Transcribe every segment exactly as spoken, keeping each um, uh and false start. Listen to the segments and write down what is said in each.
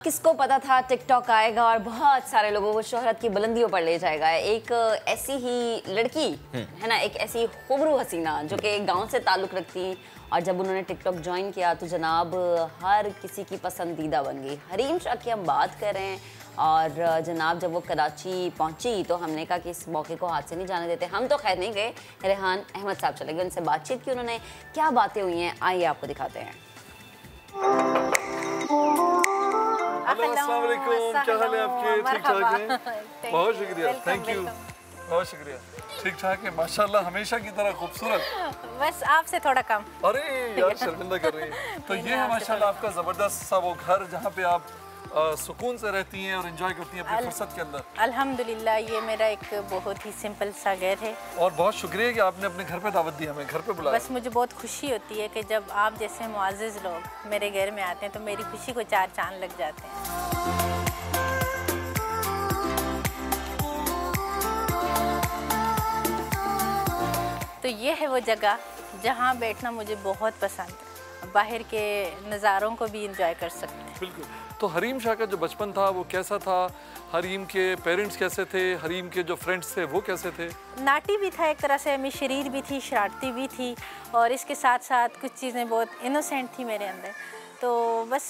किसको पता था टिकटॉक आएगा और बहुत सारे लोगों को शोहरत की बुलंदियों पर ले जाएगा। एक ऐसी ही लड़की है ना, एक ऐसी खूबरू हसीना जो कि गांव से ताल्लुक़ रखती, और जब उन्होंने टिकटॉक ज्वाइन किया तो जनाब हर किसी की पसंदीदा बन गई। हरीम शाह की हम बात कर रहे हैं, और जनाब जब वो कराची पहुंची तो हमने कहा कि इस मौके को हाथ से नहीं जाने देते। हम तो खैर नहीं गए, रेहान अहमद साहब चले गए, उनसे बातचीत की, उन्होंने क्या बातें हुई हैं आइए आपको दिखाते हैं। अस्सलाम वालेकुम, क्या हाल है आपके? ठीक ठाक हैं? बहुत शुक्रिया, थैंक यू, बहुत शुक्रिया। ठीक ठाक है माशाल्लाह, हमेशा की तरह खूबसूरत। बस आपसे थोड़ा कम। अरे यार शर्मिंदा कर रही हैं। तो ये है माशाल्लाह आपका ज़बरदस्त सा वो घर जहाँ पे आप सुकून से रहती हैं और एंजॉय करती हैं अपनी फुर्सत के अंदर। अल्हम्दुलिल्लाह ये मेरा एक बहुत ही सिंपल सा घर है, और बहुत शुक्रिया कि आपने अपने घर पे दावत दी, हमें घर पे बुलाया। बस मुझे बहुत खुशी होती है कि जब आप जैसे मुआज़्ज़िज़ लोग मेरे घर में आते हैं तो मेरी खुशी को चार चांद लग जाते हैं। तो ये है वो जगह जहाँ बैठना मुझे बहुत पसंद है, बाहर के नज़ारों को भी इंजॉय कर सकते हैं। बिल्कुल। तो हरीम शाह का जो बचपन था वो कैसा था? हरीम के पेरेंट्स कैसे थे? हरीम के जो फ्रेंड्स थे वो कैसे थे? नाटी भी था एक तरह से, मैं शरीर भी थी, शरारती भी थी, और इसके साथ साथ कुछ चीज़ें बहुत इनोसेंट थी मेरे अंदर। तो बस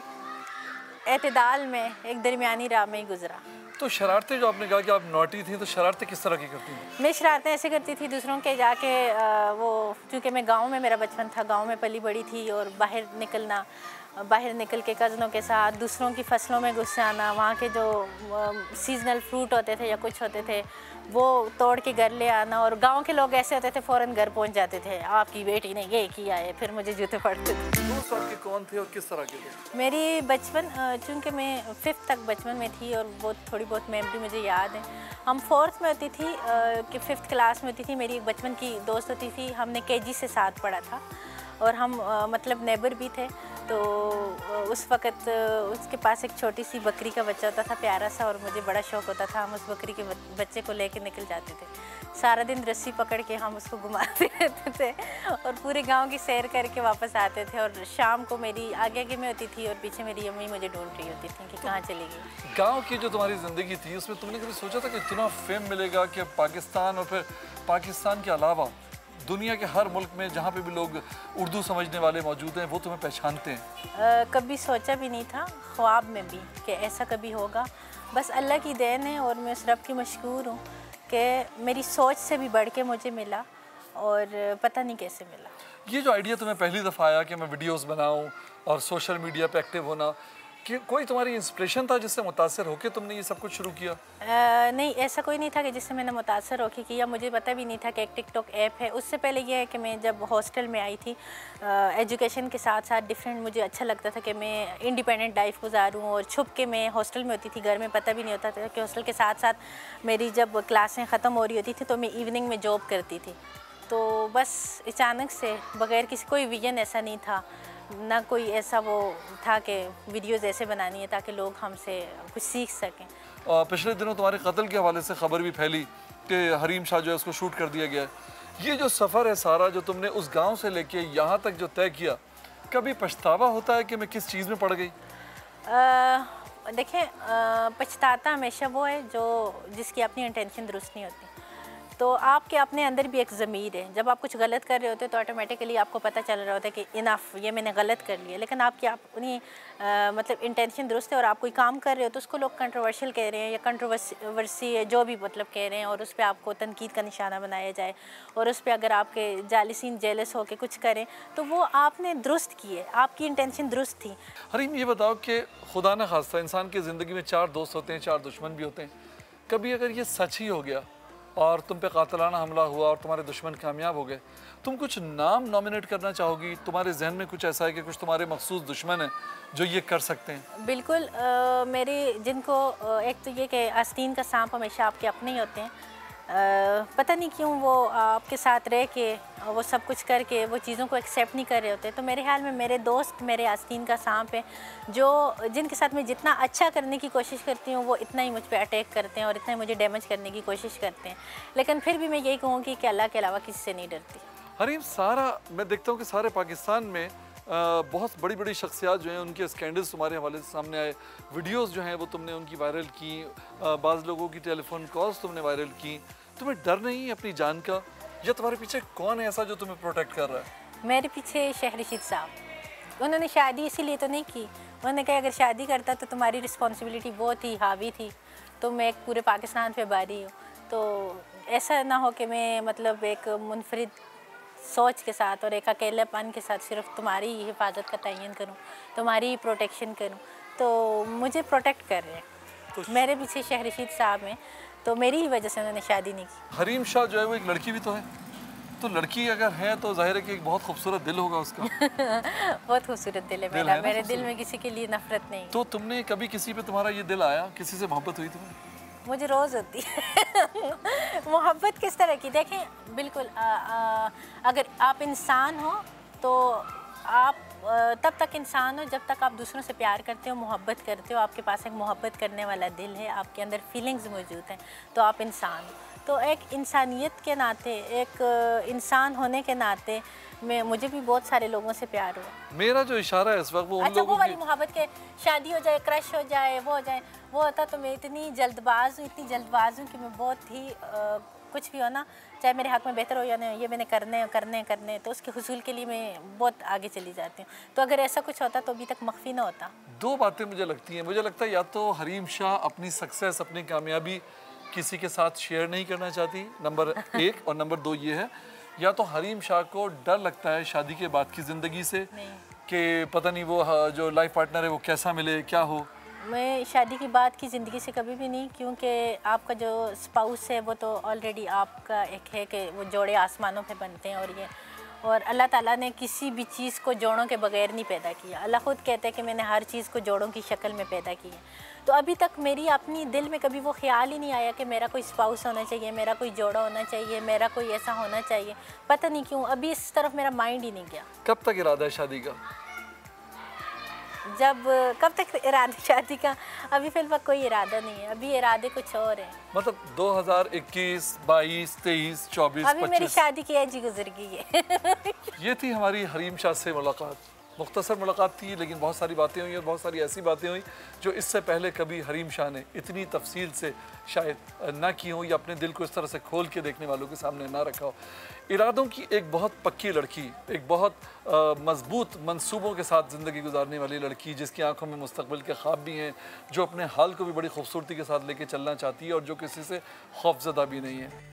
एक एतदाल में, एक दरमियानी राह में ही गुजरा। तो शरारतें, जो आपने कहा कि आप नॉटी थी, तो शरारतें किस तरह की करती थी? मैं शरारतें ऐसे करती थी दूसरों के जाके, वो चूँकि मैं गांव में, मेरा बचपन था, गांव में पली बड़ी थी, और बाहर निकलना, बाहर निकल के कज़नों के साथ दूसरों की फसलों में घुस जाना, वहाँ के जो सीजनल फ्रूट होते थे या कुछ होते थे वो तोड़ के घर ले आना, और गांव के लोग ऐसे होते थे फ़ौरन घर पहुँच जाते थे, आपकी बेटी ने ये किया है, फिर मुझे जूते पड़ते थे। दोस्त आपके कौन थे और किस तरह के थे? मेरी बचपन, चूँकि मैं फिफ्थ तक बचपन में थी और बहुत थोड़ी बहुत मेमोरी मुझे याद है। हम फोर्थ में होती थी कि फिफ्थ क्लास में होती थी, मेरी एक बचपन की दोस्त होती थी, हमने केजी से साथ पढ़ा था, और हम आ, मतलब नेबर भी थे। तो उस वक़्त उसके पास एक छोटी सी बकरी का बच्चा होता था, प्यारा सा, और मुझे बड़ा शौक़ होता था, हम उस बकरी के बच्चे को लेके निकल जाते थे। सारा दिन रस्सी पकड़ के हम उसको घुमाते रहते थे और पूरे गांव की सैर करके वापस आते थे, और शाम को मेरी आगे आगे में होती थी और पीछे मेरी अम्मी मुझे ढूंढ रही होती थी कि कहाँ चली गई। गाँव की जो तुम्हारी ज़िंदगी थी उसमें तुमने कभी सोचा था कि इतना फेम मिलेगा कि पाकिस्तान और फिर पाकिस्तान के अलावा दुनिया के हर मुल्क में जहाँ पे भी लोग उर्दू समझने वाले मौजूद हैं वो तुम्हें पहचानते हैं? आ, कभी सोचा भी नहीं था ख्वाब में भी कि ऐसा कभी होगा। बस अल्लाह की देन है, और मैं उस रब की मशकूर हूँ कि मेरी सोच से भी बढ़ के मुझे मिला, और पता नहीं कैसे मिला। ये जो आइडिया तुम्हें पहली दफ़ा आया कि मैं वीडियोस बनाऊं और सोशल मीडिया पे एक्टिव होना, कि कोई तुम्हारी इंस्पिरेशन था जिससे मुतासर होकर तुमने ये सब कुछ शुरू किया? आ, नहीं, ऐसा कोई नहीं था कि जिससे मैंने मुतासर होकर किया। मुझे पता भी नहीं था कि एक टिकटॉक ऐप है। उससे पहले ये है कि मैं जब हॉस्टल में आई थी, एजुकेशन के साथ साथ डिफरेंट मुझे अच्छा लगता था कि मैं इंडिपेंडेंट लाइफ गुजारूँ, और छुप के मैं हॉस्टल में होती थी, घर में पता भी नहीं होता था कि हॉस्टल के साथ साथ मेरी जब क्लासें ख़त्म हो रही होती थी तो मैं इवनिंग में जॉब करती थी। तो बस अचानक से, बग़ैर किसी, कोई विजन ऐसा नहीं था, ना कोई ऐसा वो था कि वीडियोज़ ऐसे बनानी है ताकि लोग हमसे कुछ सीख सकें। पिछले दिनों तुम्हारे कत्ल के हवाले से खबर भी फैली कि हरीम शाह जो है उसको शूट कर दिया गया है। ये जो सफ़र है सारा जो तुमने उस गांव से लेके यहाँ तक जो तय किया, कभी पछतावा होता है कि मैं किस चीज़ में पड़ गई? देखें, पछताता हमेशा वो है जो जिसकी अपनी इंटेंशन दुरुस्त नहीं होती। तो आपके अपने अंदर भी एक ज़मीर है, जब आप कुछ गलत कर रहे होते हैं तो ऑटोमेटिकली आपको पता चल रहा होता है कि इनफ, ये मैंने गलत कर लिया, लेकिन आपकी अपनी आ, मतलब इंटेंशन दुरुस्त है और आप कोई काम कर रहे हो तो उसको लोग कंट्रोवर्शियल कह रहे हैं या कंट्रोवर्सी है जो भी मतलब कह रहे हैं, और उस पर आपको तनकीद का निशाना बनाया जाए, और उस पर अगर आपके जालिसीन जेलस हो के कुछ करें तो वो आपने दुरुस्त किए, आपकी इंटेंशन दुरुस्त थी। हरीम, ये बताओ कि खुदा न खास्ता इंसान की ज़िंदगी में चार दोस्त होते हैं, चार दुश्मन भी होते हैं, कभी अगर ये सच ही हो गया और तुम पे कातलाना हमला हुआ और तुम्हारे दुश्मन कामयाब हो गए, तुम कुछ नाम नॉमिनेट करना चाहोगी? तुम्हारे जहन में कुछ ऐसा है कि कुछ तुम्हारे मखसूस दुश्मन हैं जो ये कर सकते हैं? बिल्कुल, आ, मेरे जिनको आ, एक तो ये कि आस्तीन का सांप हमेशा आपके अपने ही होते हैं। आ, पता नहीं क्यों वो आपके साथ रह के वो सब कुछ करके वो चीज़ों को एक्सेप्ट नहीं कर रहे होते। तो मेरे ख्याल में मेरे दोस्त मेरे आस्तीन का सांप है, जो जिनके साथ मैं जितना अच्छा करने की कोशिश करती हूँ वो इतना ही मुझ पे अटैक करते हैं और इतना ही मुझे डैमेज करने की कोशिश करते हैं। लेकिन फिर भी मैं यही कहूँगी कि अल्लाह के अलावा किसी से नहीं डरती। हरीम, सारा मैं देखता हूँ कि सारे पाकिस्तान में बहुत बड़ी बड़ी शख्सियात जो हैं उनके स्कैंडल्स तुम्हारे हवाले से सामने आए, वीडियोस जो हैं वो तुमने उनकी वायरल की, बाज़ लोगों की टेलीफोन कॉल्स तुमने वायरल की। तुम्हें डर नहीं है अपनी जान का, या तुम्हारे पीछे कौन है ऐसा जो तुम्हें प्रोटेक्ट कर रहा है? मेरे पीछे शहर रशीद साहब, उन्होंने शादी इसीलिए तो नहीं की, उन्होंने कहा अगर शादी करता तो तुम्हारी रिस्पॉन्सिबिलिटी वो थी, हावी थी, तो मैं एक पूरे पाकिस्तान पे बारी हूँ, तो ऐसा ना हो कि मैं मतलब एक मुनफरिद सोच के साथ और एक अकेलेपन के साथ सिर्फ तुम्हारी ही हिफाजत का तयन करूँ, तुम्हारी ही प्रोटेक्शन करूँ। तो मुझे प्रोटेक्ट कर रहे हैं, तो मेरे पीछे शहर रशीद साहब हैं, तो मेरी ही वजह से उन्होंने शादी नहीं की। हरीम शाह जो है वो एक लड़की भी तो है, तो लड़की अगर है तो जाहिर है कि एक बहुत खूबसूरत दिल होगा उसका। बहुत खूबसूरत दिल है मेरा, मेरे दिल में किसी के लिए नफरत नहीं। तो तुमने कभी किसी पे तुम्हारा ये दिल आया, किसी से मोहब्बत हुई तुम्हें? मुझे रोज़ होती है मोहब्बत किस तरह की, देखें बिल्कुल आ, आ, अगर आप इंसान हो तो आप आ, तब तक इंसान हो जब तक आप दूसरों से प्यार करते हो, मोहब्बत करते हो, आपके पास एक मोहब्बत करने वाला दिल है, आपके अंदर फीलिंग्स मौजूद हैं, तो आप इंसान हो। तो एक इंसानियत के नाते, एक इंसान होने के नाते मैं मुझे भी बहुत सारे लोगों से प्यार हुआ। मेरा जो इशारा है इस वक्त वो उन अच्छा, लोगों वो वाली की... मोहब्बत के शादी हो जाए, क्रश हो जाए, वो हो जाए, वो होता तो मैं इतनी जल्दबाज हूँ, इतनी जल्दबाज हूँ कि मैं बहुत ही आ, कुछ भी हो ना, चाहे मेरे हक़ में बेहतर हो या नहीं, ये मैंने करने करने करने तो उसके हुसूल के लिए मैं बहुत आगे चली जाती हूँ। तो अगर ऐसा कुछ होता तो अभी तक मख्फी ना होता। दो बातें मुझे लगती हैं, मुझे लगता है या तो हरीम शाह अपनी सक्सेस, अपनी कामयाबी किसी के साथ शेयर नहीं करना चाहती, नंबर एक, और नंबर दो ये है या तो हरीम शाह को डर लगता है शादी के बाद की ज़िंदगी से कि पता नहीं वो जो लाइफ पार्टनर है वो कैसा मिले, क्या हो। मैं शादी के बाद की ज़िंदगी से कभी भी नहीं, क्योंकि आपका जो स्पाउस है वो तो ऑलरेडी आपका एक है कि वो जोड़े आसमानों पे बनते हैं, और ये और अल्लाह ताला ने किसी भी चीज़ को जोड़ों के बगैर नहीं पैदा किया। अल्लाह खुद कहते हैं कि मैंने हर चीज़ को जोड़ों की शक्ल में पैदा की है। तो अभी तक मेरी अपनी दिल में कभी वो ख्याल ही नहीं आया कि मेरा कोई स्पाउस होना चाहिए, मेरा कोई जोड़ा होना चाहिए, मेरा कोई ऐसा होना चाहिए। पता नहीं क्यों अभी इस तरफ मेरा माइंड ही नहीं गया। कब तक इरादा है शादी का? जब कब तक इरादा शादी का? अभी फिलहाल कोई इरादा नहीं है, अभी इरादे कुछ और है। मतलब दो हज़ार इक्कीस, बाईस, तेईस, चौबीस, अभी मेरी शादी की एज ही गुजर गई है। ये थी हमारी हरीम शाह से मुलाकात। मुख्तसर मुलाकात थी लेकिन बहुत सारी बातें हुई और बहुत सारी ऐसी बातें हुई जो इससे पहले कभी हरीम शाह ने इतनी तफसील से शायद ना की हो, या अपने दिल को इस तरह से खोल के देखने वालों के सामने ना रखा हो। इरादों की एक बहुत पक्की लड़की, एक बहुत मजबूत मंसूबों के साथ ज़िंदगी गुजारने वाली लड़की, जिसकी आंखों में मुस्तकबिल के ख्वाब भी हैं, जो अपने हाल को भी बड़ी खूबसूरती के साथ लेके चलना चाहती है और जो किसी से खौफज़दा भी नहीं है।